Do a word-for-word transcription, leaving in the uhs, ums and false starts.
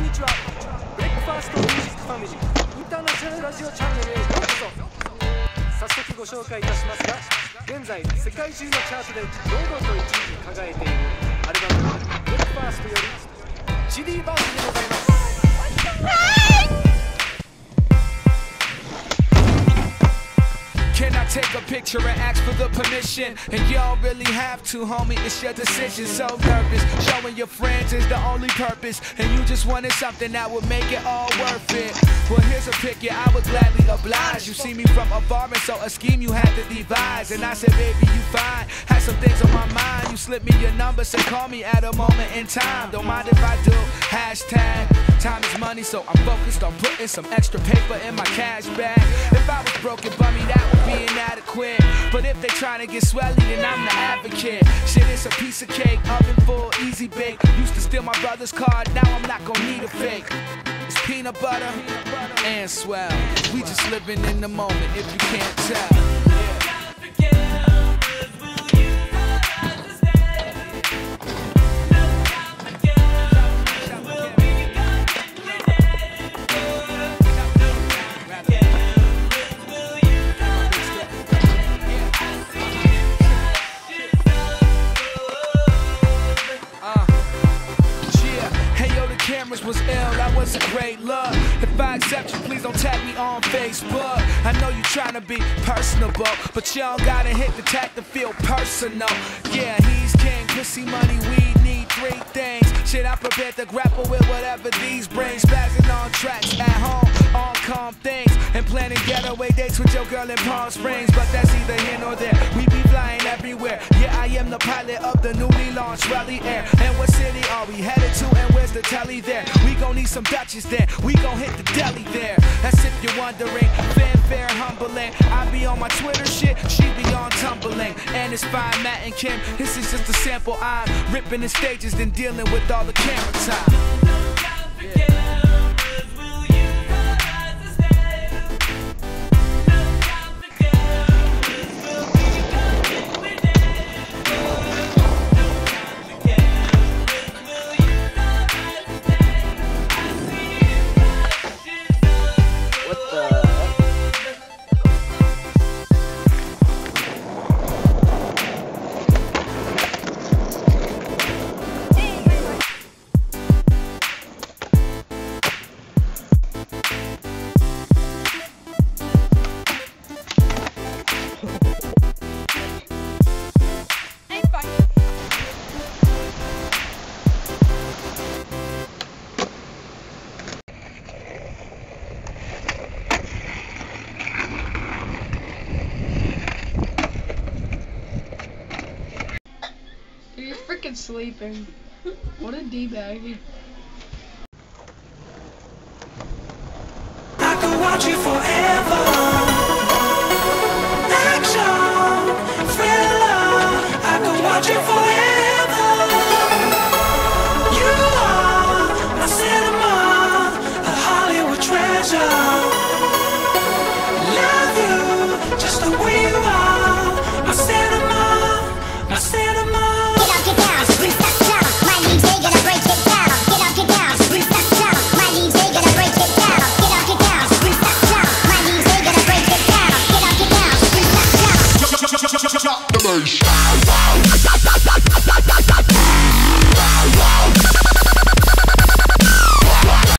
にちは。ブレックファーストミュージックファミリーインターナショナルラジオチャンネルへようこそ。早速ご紹介いたしますが、現在世界中のチャートで堂々といちいに輝いているアルバム「ブレックファースト」よりチディバンドでございます。 Can I take a picture and ask for the permission? And you don't really have to, homie, it's your decision. So nervous, showing your friends is the only purpose. And you just wanted something that would make it all worth it. Well, here's a pic, yeah, I would gladly oblige. You see me from afar, and so a scheme you had to devise. And I said, baby, you fine, had some things on my mind. You slipped me your number, said call me at a moment in time. Don't mind if I do, hashtag time is money, so I'm focused on putting some extra paper in my cash bag. If I was broken, bummy, that would be inadequate. But if they trying to get swelly, then I'm the advocate. Shit, it's a piece of cake, oven full, easy bake. Used to steal my brother's card, now I'm not gonna need a fake. It's peanut butter and swell. We just living in the moment, if you can't tell. Cameras was ill, that was a great look. If I accept you, please don't tag me on Facebook. I know you tryna be personable, but you don't gotta hit the tag to feel personal. Yeah, he's king, pussy, money, we need three things. Shit, I'm prepared to grapple with whatever these bring. Spazzing on tracks, at home, on calm things. And planning getaway dates with your girl in Palm Springs. But that's either here nor there, we be flying everywhere. Yeah, I am the pilot of the newly launched Rally Air. And what city are we headed to, and where's the telly there? We gon' need some Dutchess there, we gon' hit the deli there. That's if you're wondering, fanfare humbling. I be on my Twitter shit, she be on tumbling. And it's fine, Matt and Kim, this is just a sample. I'm ripping the stages, then dealing with all the camera time. Yeah. You're freaking sleeping. What a D-bag.